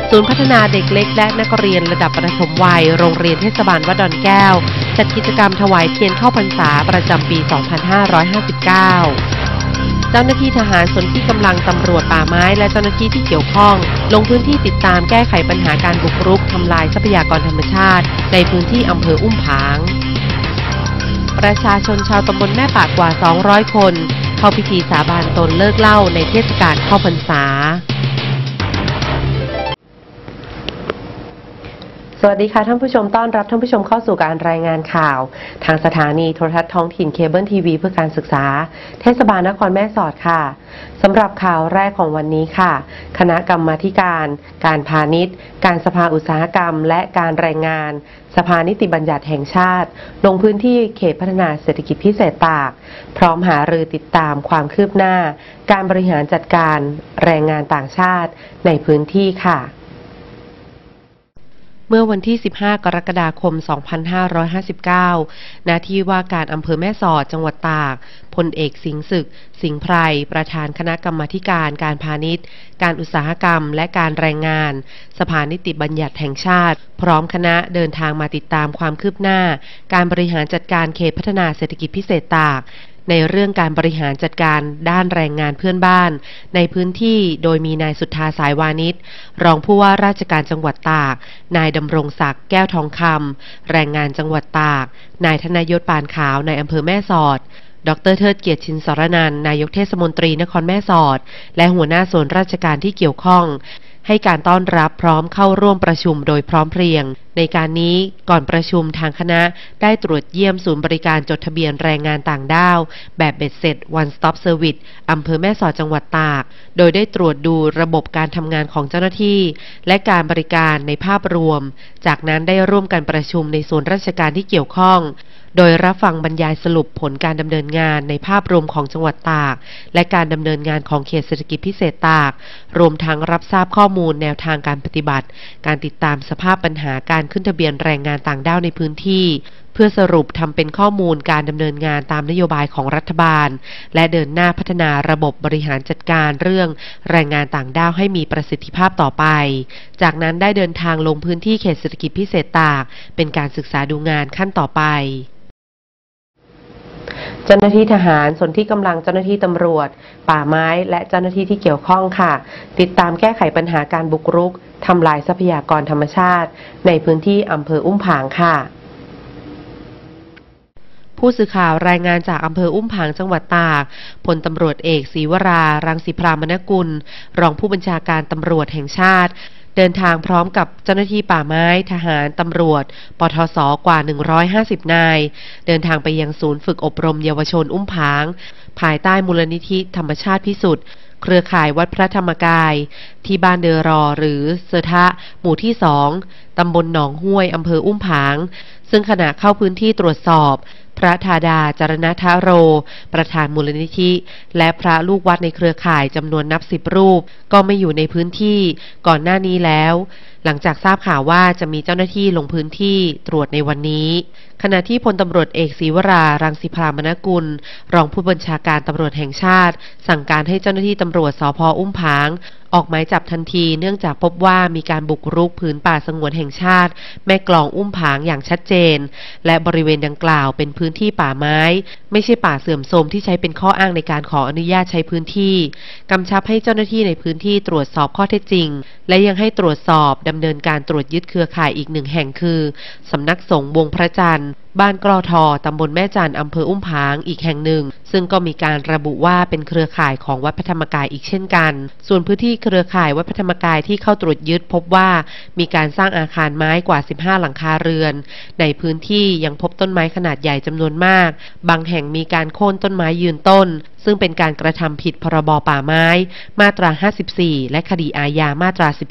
ศูนย์พัฒนาเด็กเล็กและนักเรียนระดับประถมวัยโรงเรียนเทศบาลวัดดอนแก้วจัดกิจกรรมถวายเทียนเข้าพรรษาประจำปี 2559 เจ้าหน้าที่ทหารส่วนที่กำลังตำรวจป่าไม้และเจ้าหน้าที่ที่เกี่ยวข้องลงพื้นที่ติดตามแก้ไขปัญหาการบุกรุกทำลายทรัพยากรธรรมชาติในพื้นที่อำเภออุ้มผางประชาชนชาวตำบลแม่ปากกว่า 200 คนเข้าพิธีสาบานตนเลิกเหล้าในเทศกาลเข้าพรรษาสวัสดีค่ะท่านผู้ชมต้อนรับท่านผู้ชมเข้าสู่การรายงานข่าวทางสถานีโทรทัศน์ท้องถิ่นเคเบิลทีวีเพื่อการศึกษาเทศบาลนครแม่สอดค่ะสำหรับข่าวแรกของวันนี้ค่ะคณะกรรมาธิการพาณิชย์การสภาอุตสาหกรรมและการแรงงานสภานิติบัญญัติแห่งชาติลงพื้นที่เขตพัฒนาเศรษฐกิจพิเศษตากพร้อมหารือติดตามความคืบหน้าการบริหารจัดการแรงงานต่างชาติในพื้นที่ค่ะเมื่อวันที่ 15 กรกฎาคม 2559 ณ ที่ว่าการอำเภอแม่สอด จังหวัดตาก พลเอกสิงห์ศึก สิงห์ไพร ประธานคณะกรรมาธิการการพาณิชย์ การอุตสาหกรรม และการแรงงาน สภานิติบัญญัติแห่งชาติ พร้อมคณะเดินทางมาติดตามความคืบหน้า การบริหารจัดการเขตพัฒนาเศรษฐกิจพิเศษตากในเรื่องการบริหารจัดการด้านแรงงานเพื่อนบ้านในพื้นที่โดยมีนายสุทธาสายวานิชรองผู้ว่าราชการจังหวัดตากนายดำรงศักดิ์แก้วทองคำแรงงานจังหวัดตากนายธนยศปานขาวในอำเภอแม่สอดดร.เทิดเกียรติชินสรนันท์นายกเทศมนตรีนครแม่สอดและหัวหน้าส่วนราชการที่เกี่ยวข้องให้การต้อนรับพร้อมเข้าร่วมประชุมโดยพร้อมเพรียงในการนี้ก่อนประชุมทางคณะได้ตรวจเยี่ยมศูนย์บริการจดทะเบียนแรงงานต่างด้าวแบบเบ็ดเสร็จ One Stop Service อำเภอแม่สอดจังหวัดตากโดยได้ตรวจดูระบบการทำงานของเจ้าหน้าที่และการบริการในภาพรวมจากนั้นได้ร่วมกันประชุมในส่วนราชการที่เกี่ยวข้องโดยรับฟังบรรยายสรุปผลการดำเนินงานในภาพรวมของจังหวัดตากและการดำเนินงานของเขตเศรษฐกิจพิเศษตากรวมทั้งรับทราบข้อมูลแนวทางการปฏิบัติการติดตามสภาพปัญหาการขึ้นทะเบียนแรงงานต่างด้าวในพื้นที่เพื่อสรุปทำเป็นข้อมูลการดำเนินงานตามนโยบายของรัฐบาลและเดินหน้าพัฒนาระบบบริหารจัดการเรื่องแรงงานต่างด้าวให้มีประสิทธิภาพต่อไปจากนั้นได้เดินทางลงพื้นที่เขตเศรษฐกิจพิเศษตากเป็นการศึกษาดูงานขั้นต่อไปเจ้าหน้าที่ทหารส่วนที่กำลังเจ้าหน้าที่ตำรวจป่าไม้และเจ้าหน้าที่ที่เกี่ยวข้องค่ะติดตามแก้ไขปัญหาการบุกรุกทำลายทรัพยากรธรรมชาติในพื้นที่อำเภออุ้มผางค่ะผู้สื่อข่าวรายงานจากอำเภออุ้มผางจังหวัดตากพลตำรวจเอกศรีวรารังสีพรามนกุลรองผู้บัญชาการตำรวจแห่งชาติเดินทางพร้อมกับเจ้าหน้าที่ป่าไม้ทหารตำรวจปทศกว่า150นายเดินทางไปยังศูนย์ฝึกอบรมเยาวชนอุ้มผางภายใต้มูลนิธิธรรมชาติพิสุทธิ์เครือข่ายวัดพระธรรมกายที่บ้านเดอรอหรือเซอทะหมู่ที่2ตำบลหนองห้วยอำเภออุ้มผางซึ่งขณะเข้าพื้นที่ตรวจสอบพระธาดาจารณทโรประธานมูลนิธิและพระลูกวัดในเครือข่ายจำนวนนับ10รูปก็ไม่อยู่ในพื้นที่ก่อนหน้านี้แล้วหลังจากทราบข่าวว่าจะมีเจ้าหน้าที่ลงพื้นที่ตรวจในวันนี้ขณะที่พลตำรวจเอกศรีวรารังสีพรามนกุลรองผู้บัญชาการตำรวจแห่งชาติสั่งการให้เจ้าหน้าที่ตำรวจสภ.อุ้มผางออกหมายจับทันทีเนื่องจากพบว่ามีการบุกรุกผืนป่าสงวนแห่งชาติแม่กลองอุ้มผางอย่างชัดเจนและบริเวณดังกล่าวเป็นพื้นที่ป่าไม้ไม่ใช่ป่าเสื่อมโทรมที่ใช้เป็นข้ออ้างในการขออนุญาตใช้พื้นที่กำชับให้เจ้าหน้าที่ในพื้นที่ตรวจสอบข้อเท็จจริงและยังให้ตรวจสอบดำเนินการตรวจยึดเครือข่ายอีก1แห่งคือสำนักสงฆ์วงพระจันทร์บ้านกลอทอตำบลแม่จันอำเภออุ้มผางอีกแห่งหนึ่งซึ่งก็มีการระบุว่าเป็นเครือข่ายของวัดพระธรรมกายอีกเช่นกันส่วนพื้นที่เครือข่ายวัดพระธรรมกายที่เข้าตรวจยึดพบว่ามีการสร้างอาคารไม้กว่า15หลังคาเรือนในพื้นที่ยังพบต้นไม้ขนาดใหญ่จำนวนมากบางแห่งมีการโค่นต้นไม้ยืนต้นซึ่งเป็นการกระทำผิดพรบป่าไม้มาตรา54และคดีอาญามาตรา14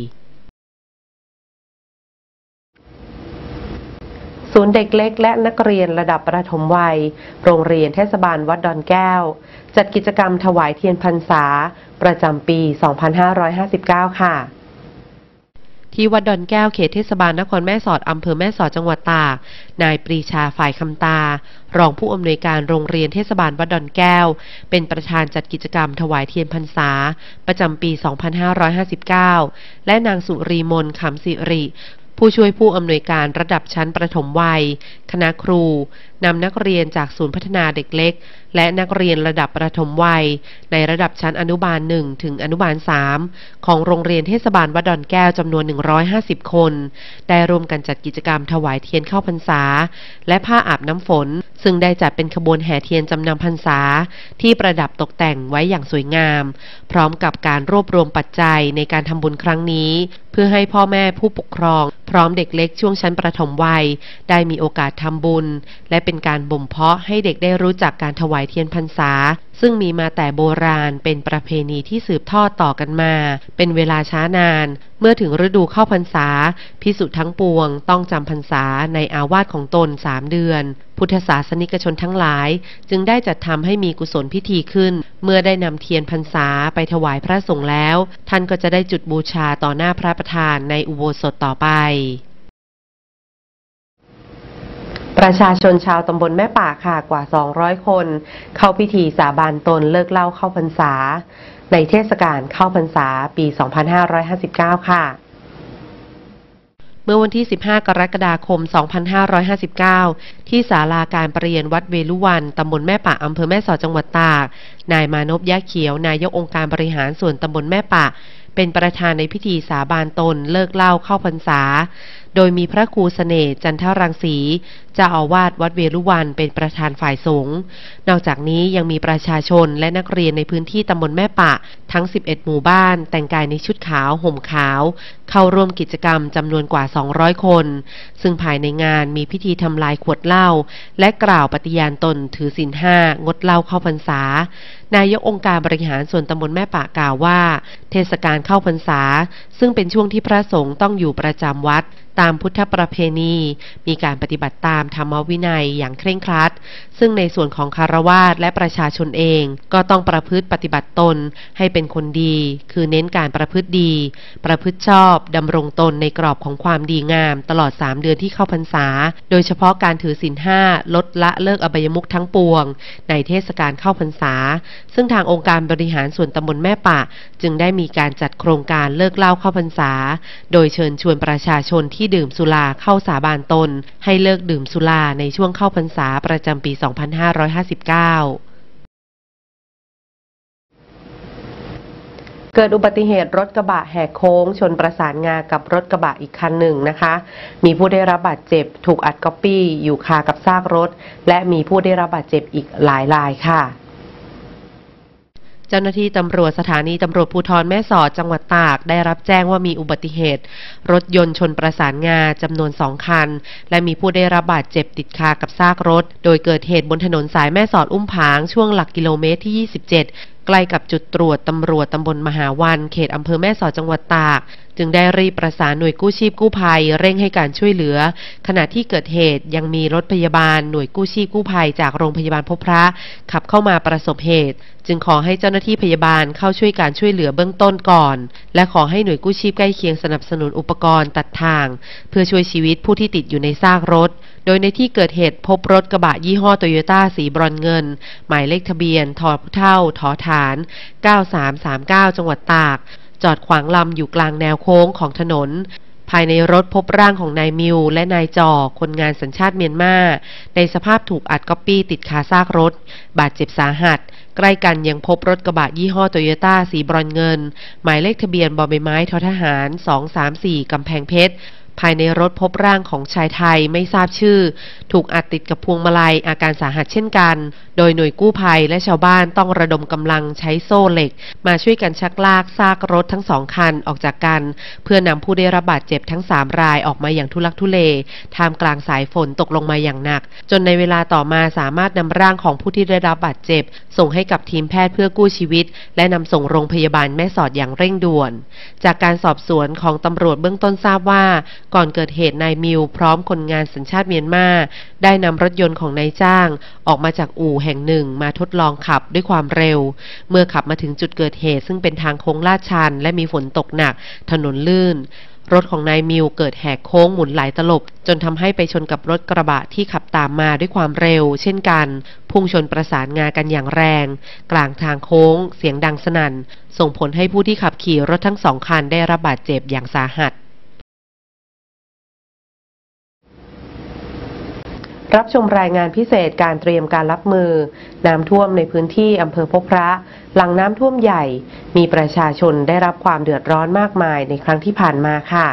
ศูนย์เด็กเล็กและนักเรียนระดับประถมวัยโรงเรียนเทศบาลวัดดอนแก้วจัดกิจกรรมถวายเทียนพรรษาประจำปี 2559 ค่ะที่วัดดอนแก้วเขตเทศบาลนครแม่สอดอำเภอแม่สอดจังหวัดตากนายปรีชาฝ่ายคำตารองผู้อำนวยการโรงเรียนเทศบาลวัดดอนแก้วเป็นประธานจัดกิจกรรมถวายเทียนพรรษาประจำปี 2559 และนางสุรีมนขำสิริผู้ช่วยผู้อำนวยการระดับชั้นประถมวัยคณะครูนำนักเรียนจากศูนย์พัฒนาเด็กเล็กและนักเรียนระดับประถมวัยในระดับชั้นอนุบาล1ถึงอนุบาล3ของโรงเรียนเทศบาลวัดดอนแก้วจำนวน150คนได้ร่วมกันจัดกิจกรรมถวายเทียนเข้าพรรษาและผ้าอาบน้ำฝนซึ่งได้จัดเป็นขบวนแห่เทียนจำนำพรรษาที่ประดับตกแต่งไว้อย่างสวยงามพร้อมกับการรวบรวมปัจจัยในการทำบุญครั้งนี้เพื่อให้พ่อแม่ผู้ปกครองพร้อมเด็กเล็กช่วงชั้นประถมวัยได้มีโอกาสทำบุญและเป็นการบ่มเพาะให้เด็กได้รู้จักการถวายเทียนพรรษาซึ่งมีมาแต่โบราณเป็นประเพณีที่สืบทอดต่อกันมาเป็นเวลาช้านานเมื่อถึงฤดูเข้าพรรษาภิกษุทั้งปวงต้องจำพรรษาในอาวาสของตน3 เดือนพุทธศาสนิกชนทั้งหลายจึงได้จัดทำให้มีกุศลพิธีขึ้นเมื่อได้นำเทียนพรรษาไปถวายพระสงฆ์แล้วท่านก็จะได้จุดบูชาต่อหน้าพระประธานในอุโบสถต่อไปประชาชนชาวตำบลแม่ป่าค่ะกว่า200คนเข้าพิธีสาบานตนเลิกเหล้าเข้าพรรษาในเทศกาลเข้าพรรษาปี 2559 ค่ะเมื่อวันที่ 15 กรกฎาคม 2559 ที่ศาลาการประเรียนวัดเวลุวันตำบลแม่ป่าอำเภอแม่สอดจังหวัดตากนายมานพยะเขียวนายกองค์การบริหารส่วนตำบลแม่ป่าเป็นประธานในพิธีสาบานตนเลิกเหล้าเข้าพรรษาโดยมีพระครูเสน่ห์จันทรังสีเจ้าอาวาสวัดเวลุวันเป็นประธานฝ่ายสงฆ์นอกจากนี้ยังมีประชาชนและนักเรียนในพื้นที่ตำบลแม่ปะทั้ง11หมู่บ้านแต่งกายในชุดขาวห่มขาวเข้าร่วมกิจกรรมจำนวนกว่า200คนซึ่งภายในงานมีพิธีทำลายขวดเหล้าและกล่าวปฏิญาณตนถือศีล 5งดเหล้าเข้าพรรษานายกองค์การบริหารส่วนตำบลแม่ปะกล่าวว่าเทศกาลเข้าพรรษาซึ่งเป็นช่วงที่พระสงฆ์ต้องอยู่ประจำวัดตามพุทธประเพณีมีการปฏิบัติตามธรรมวินัยอย่างเคร่งครัดซึ่งในส่วนของคฤหัสถ์และประชาชนเองก็ต้องประพฤติปฏิบัติตนให้เป็นคนดีคือเน้นการประพฤติดีประพฤติชอบดำรงตนในกรอบของความดีงามตลอด3 เดือนที่เข้าพรรษาโดยเฉพาะการถือศีล 5ลดละเลิกอบายมุขทั้งปวงในเทศกาลเข้าพรรษาซึ่งทางองค์การบริหารส่วนตำบลแม่ปะจึงได้มีการจัดโครงการเลิกเหล้าเข้าพรรษาโดยเชิญชวนประชาชนที่ดื่มสุราเข้าสาบานตนให้เลิกดื่มสุราในช่วงเข้าพรรษาประจำปี 2559 เกิดอุบัติเหตุรถกระบะแหกโค้งชนประสานงากับรถกระบะอีกคันหนึ่งนะคะมีผู้ได้รับบาดเจ็บถูกอัดก๊อปปี้อยู่คากับซากรถและมีผู้ได้รับบาดเจ็บอีกหลายรายค่ะเจ้าหน้าที่ตำรวจสถานีตำรวจภูธรแม่สอดจังหวัดตากได้รับแจ้งว่ามีอุบัติเหตุรถยนต์ชนประสานงาจำนวน2 คันและมีผู้ได้รับบาดเจ็บติดคากับซากรถโดยเกิดเหตุบนถนนสายแม่สอดอุ้มผางช่วงหลักกิโลเมตรที่ 27ใกล้กับจุดตรวจตำรวจตำบลมหาวันเขตอำเภอแม่สอดจังหวัดตากจึงได้รีบประสานหน่วยกู้ชีพกู้ภัยเร่งให้การช่วยเหลือขณะที่เกิดเหตุยังมีรถพยาบาลหน่วยกู้ชีพกู้ภัยจากโรงพยาบาลพบพระขับเข้ามาประสบเหตุจึงขอให้เจ้าหน้าที่พยาบาลเข้าช่วยการช่วยเหลือเบื้องต้นก่อนและขอให้หน่วยกู้ชีพใกล้เคียงสนับสนุนอุปกรณ์ตัดทางเพื่อช่วยชีวิตผู้ที่ติดอยู่ในซากรถโดยในที่เกิดเหตุพบรถกระบะยี่ห้อโตโยต้าสีบรอนซ์เงินหมายเลขทะเบียนทพเท่าทฐาน9339จังหวัดตากจอดขวางลำอยู่กลางแนวโค้งของถนนภายในรถพบร่างของนายมิวและนายจอคนงานสัญชาติเมียนมาในสภาพถูกอัดก๊อปปี้ติดคาซากรถบาดเจ็บสาหัสใกล้กันยังพบรถกระบะยี่ห้อโตโยต้าสีบรอนซ์เงินหมายเลขทะเบียนบใบไม้ททหาร234กำแพงเพชรภายในรถพบร่างของชายไทยไม่ทราบชื่อถูกอัดติดกับพวงมาลัยอาการสาหัสเช่นกันโดยหน่วยกู้ภัยและชาวบ้านต้องระดมกำลังใช้โซ่เหล็กมาช่วยกันชักลากซากรถทั้ง2 คันออกจากกันเพื่อนำผู้ได้รับบาดเจ็บทั้ง3 รายออกมาอย่างทุลักทุเลท่ามกลางสายฝนตกลงมาอย่างหนักจนในเวลาต่อมาสามารถนำร่างของผู้ที่ได้รับบาดเจ็บส่งให้กับทีมแพทย์เพื่อกู้ชีวิตและนำส่งโรงพยาบาลแม่สอดอย่างเร่งด่วนจากการสอบสวนของตำรวจเบื้องต้นทราบว่าก่อนเกิดเหตุนายมิวพร้อมคนงานสัญชาติเมียนมาได้นำรถยนต์ของนายจ้างออกมาจากอู่แห่งหนึ่งมาทดลองขับด้วยความเร็วเมื่อขับมาถึงจุดเกิดเหตุซึ่งเป็นทางโค้งลาดชันและมีฝนตกหนักถนนลื่นรถของนายมิวเกิดแหกโค้งหมุนหลายตลบจนทำให้ไปชนกับรถกระบะที่ขับตามมาด้วยความเร็วเช่นกันพุ่งชนประสานงากันอย่างแรงกลางทางโค้งเสียงดังสนั่นส่งผลให้ผู้ที่ขับขี่รถทั้ง2 คันได้รับบาดเจ็บอย่างสาหัสรับชมรายงานพิเศษการเตรียมการรับมือน้ำท่วมในพื้นที่อำเภอพบพระหลังน้ำท่วมใหญ่มีประชาชนได้รับความเดือดร้อนมากมายในครั้งที่ผ่านมาค่ะ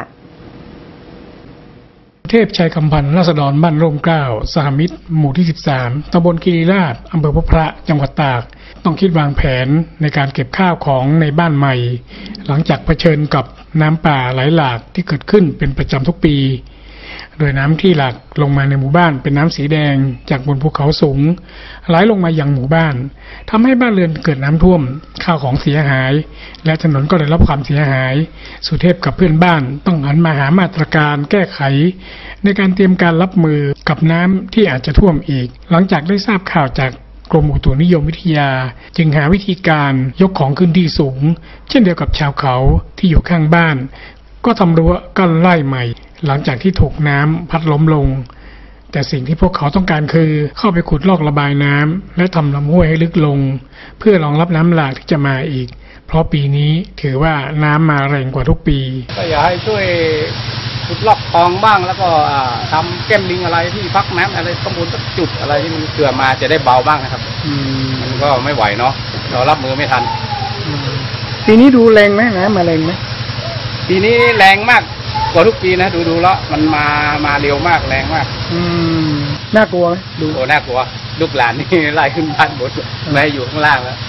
เทพชัยคำพันธ์ราษฎรบ้านร่มเกล้าสหมิตรหมู่ที่13ตำบลคีรีราชอำเภอพบพระจังหวัดตากต้องคิดวางแผนในการเก็บข้าวของในบ้านใหม่หลังจากเผชิญกับน้ำป่าไหลหลากที่เกิดขึ้นเป็นประจำทุกปีโดยน้ำที่หลากลงมาในหมู่บ้านเป็นน้ำสีแดงจากบนภูเขาสูงไหลลงมายังหมู่บ้านทำให้บ้านเรือนเกิดน้ำท่วมข้าวของเสียหายและถนนก็ได้รับความเสียหายสุเทพกับเพื่อนบ้านต้องหันมาหามาตรการแก้ไขในการเตรียมการรับมือกับน้ำที่อาจจะท่วมอีกหลังจากได้ทราบข่าวจากกรมอุตุนิยมวิทยาจึงหาวิธีการยกของขึ้นที่สูงเช่นเดียวกับชาวเขาที่อยู่ข้างบ้านก็ทำรั้วกั้นไล่ใหม่หลังจากที่ถูกน้ำพัดล้มลงแต่สิ่งที่พวกเขาต้องการคือเข้าไปขุดลอกระบายน้ำและทำลำห้วยให้ลึกลงเพื่อรองรับน้ำหลากที่จะมาอีกเพราะปีนี้ถือว่าน้ำมาแรงกว่าทุกปีก็อยากให้ช่วยขุดลอกคลองบ้างแล้วก็ทำแก้มลิงอะไรที่พักน้ำอะไรสมบูรณ์สักจุดอะไรที่มันเกลือมาจะได้เบาบ้างนะครับมันก็ไม่ไหวเนาะเรารับมือไม่ทันปีนี้ดูแรงไหมน้ำมาแรงไหมปีนี้แรงมากกว่าทุกปีนะดูแล้วมันมาเร็วมากแรงมากน่ากลัวไหมดูโอ้น่ากลัวลูกหลานนี่ไล่ขึ้นบ้านหมดไม่อยู่ข้างล่างแล้ว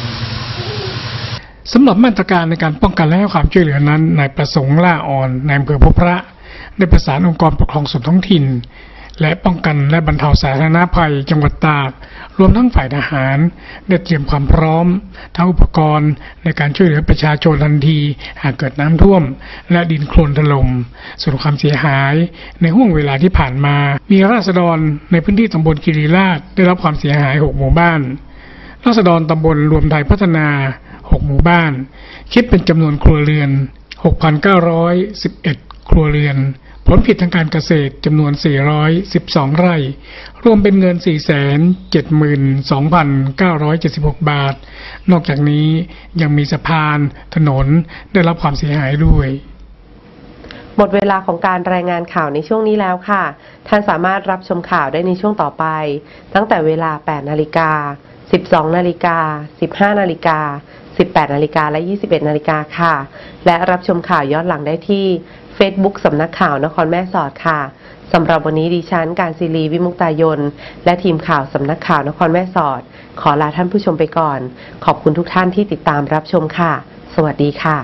สำหรับมาตรการในการป้องกันและให้ความช่วยเหลือนั้นนายประสงค์ล่าอ่อนนายอำเภอพบพระได้ประสานองค์กรปกครองส่วนท้องถิ่นและป้องกันและบรรเทาสาธารณภัยจังหวัดตากรวมทั้งฝ่ายทหารได้เตรียมความพร้อมทั้งอุปกรณ์ในการช่วยเหลือประชาชนทันทีหากเกิดน้ำท่วมและดินโคลนถล่มส่วนความเสียหายในห่วงเวลาที่ผ่านมามีราษฎรในพื้นที่ตำบลคีรีราชได้รับความเสียหาย6 หมู่บ้านราษฎรตำบลรวมไทยพัฒนา6 หมู่บ้านคิดเป็นจำนวนครัวเรือน 6,911 ครัวเรือนผลผิดทางการเกษตรจำนวน412 ไร่รวมเป็นเงิน 472,976 บาทนอกจากนี้ยังมีสะพานถนนได้รับความเสียหายด้วยหมดเวลาของการรายงานข่าวในช่วงนี้แล้วค่ะท่านสามารถรับชมข่าวได้ในช่วงต่อไปตั้งแต่เวลา 8 นาฬิกา 12 นาฬิกา 15 นาฬิกา 18 นาฬิกาและ 21 นาฬิกาค่ะและรับชมข่าวย้อนหลังได้ที่Facebook สำนักข่าวนครแม่สอดค่ะสำหรับวันนี้ดิฉันการศิรีวิมุตตายนและทีมข่าวสำนักข่าวนครแม่สอดขอลาท่านผู้ชมไปก่อนขอบคุณทุกท่านที่ติดตามรับชมค่ะสวัสดีค่ะ